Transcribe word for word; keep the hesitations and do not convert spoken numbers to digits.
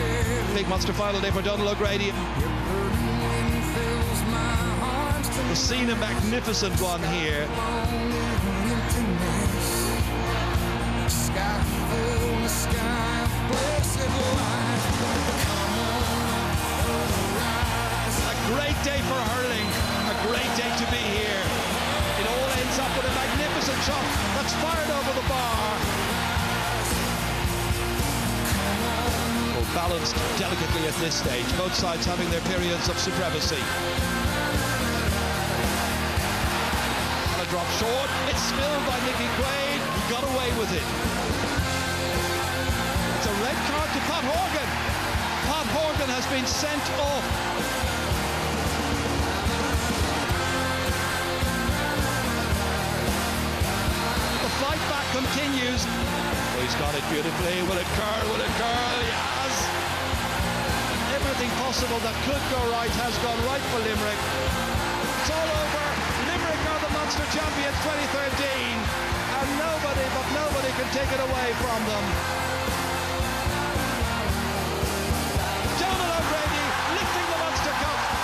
Big Munster final day for Donal O Grady. The scene, a magnificent one here. A great day for hurling, a great day to be here. It all ends up with a magnificent shot that's fired over the bar. Well, balanced delicately at this stage, both sides having their periods of supremacy. And a drop short, it's spilled by Nicky Quaid, he got away with it. It's a red card to Pat Horgan. Pat Horgan has been sent off. The fight back continues. Oh, he's got it beautifully. Will it curl? Will it curl? Yes! Everything possible that could go right has gone right for Limerick. It's all over. Limerick are the Munster champions twenty thirteen, and nobody but nobody can take it away from them. Donal O Grady lifting the Munster Cup.